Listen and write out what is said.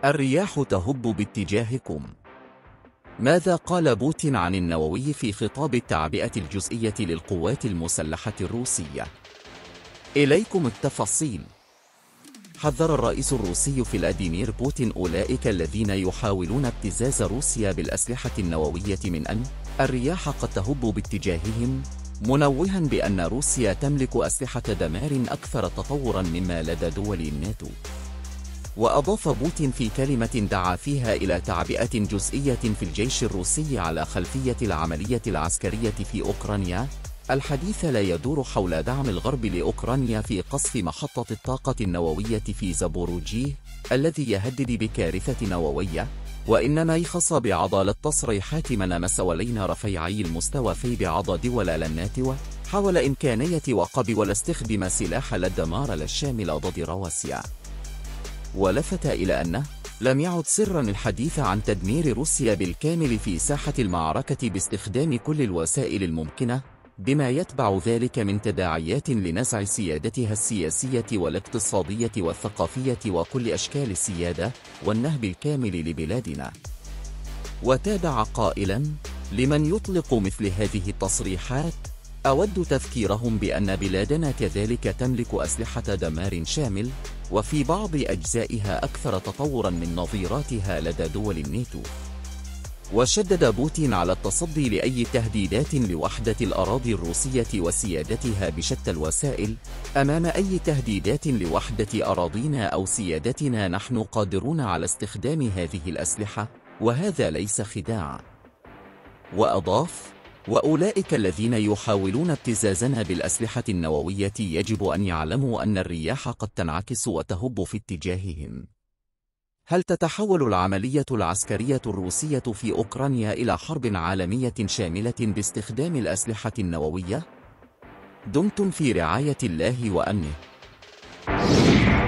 الرياح تهب باتجاهكم. ماذا قال بوتين عن النووي في خطاب التعبئة الجزئية للقوات المسلحة الروسية؟ إليكم التفاصيل. حذر الرئيس الروسي فلاديمير بوتين أولئك الذين يحاولون ابتزاز روسيا بالأسلحة النووية من أن الرياح قد تهب باتجاههم، منوها بأن روسيا تملك أسلحة دمار أكثر تطورا مما لدى دول الناتو. وأضاف بوتين في كلمة دعا فيها إلى تعبئة جزئية في الجيش الروسي على خلفية العملية العسكرية في أوكرانيا: الحديث لا يدور حول دعم الغرب لأوكرانيا في قصف محطة الطاقة النووية في زابوروجيه الذي يهدد بكارثة نووية، وإنما يخص بعض التصريحات من مسؤولين رفيعي المستوى في بعض دول الناتو حول إمكانية وقب والاستخدام سلاح الدمار الشامل ضد روسيا. ولفت إلى أنه لم يعد سرا الحديث عن تدمير روسيا بالكامل في ساحة المعركة باستخدام كل الوسائل الممكنة، بما يتبع ذلك من تداعيات لنزع سيادتها السياسية والاقتصادية والثقافية وكل أشكال السيادة والنهب الكامل لبلادنا. وتابع قائلا: لمن يطلق مثل هذه التصريحات أود تذكيرهم بأن بلادنا كذلك تملك أسلحة دمار شامل، وفي بعض أجزائها أكثر تطورا من نظيراتها لدى دول الناتو. وشدد بوتين على التصدي لأي تهديدات لوحدة الأراضي الروسية وسيادتها بشتى الوسائل. أمام أي تهديدات لوحدة أراضينا أو سيادتنا نحن قادرون على استخدام هذه الأسلحة، وهذا ليس خداعا. وأضاف: وأولئك الذين يحاولون ابتزازنا بالأسلحة النووية يجب أن يعلموا أن الرياح قد تنعكس وتهب في اتجاههم. هل تتحول العملية العسكرية الروسية في أوكرانيا إلى حرب عالمية شاملة باستخدام الأسلحة النووية؟ دمتم في رعاية الله وأمنه.